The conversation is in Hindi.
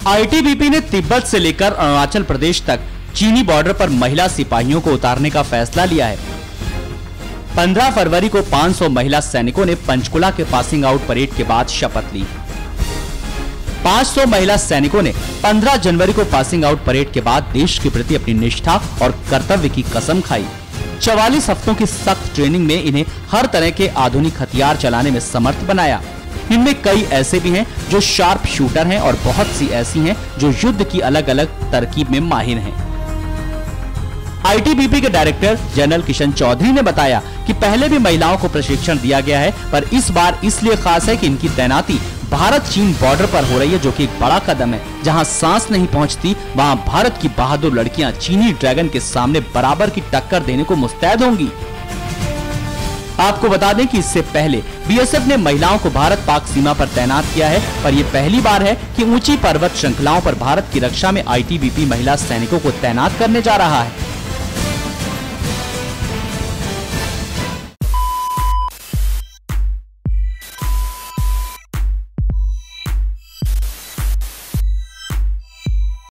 आईटीबीपी ने तिब्बत से लेकर अरुणाचल प्रदेश तक चीनी बॉर्डर पर महिला सिपाहियों को उतारने का फैसला लिया है। 15 फरवरी को 500 महिला सैनिकों ने पंचकुला के पासिंग आउट परेड के बाद शपथ ली। 500 महिला सैनिकों ने 15 जनवरी को पासिंग आउट परेड के बाद देश के प्रति अपनी निष्ठा और कर्तव्य की कसम खाई। 44 हफ्तों की सख्त ट्रेनिंग में इन्हें हर तरह के आधुनिक हथियार चलाने में समर्थ बनाया। इनमें कई ऐसे भी हैं जो शार्प शूटर हैं और बहुत सी ऐसी हैं जो युद्ध की अलग अलग तरकीब में माहिर हैं। आईटीबीपी के डायरेक्टर जनरल किशन चौधरी ने बताया कि पहले भी महिलाओं को प्रशिक्षण दिया गया है, पर इस बार इसलिए खास है कि इनकी तैनाती भारत चीन बॉर्डर पर हो रही है, जो कि एक बड़ा कदम है। जहां सांस नहीं पहुंचती, वहां भारत की बहादुर लड़कियां चीनी ड्रैगन के सामने बराबर की टक्कर देने को मुस्तैद होंगी। आपको बता दें कि इससे पहले बीएसएफ ने महिलाओं को भारत पाक सीमा पर तैनात किया है, पर यह पहली बार है कि ऊंची पर्वत श्रृंखलाओं पर भारत की रक्षा में आईटीबीपी महिला सैनिकों को तैनात करने जा रहा है।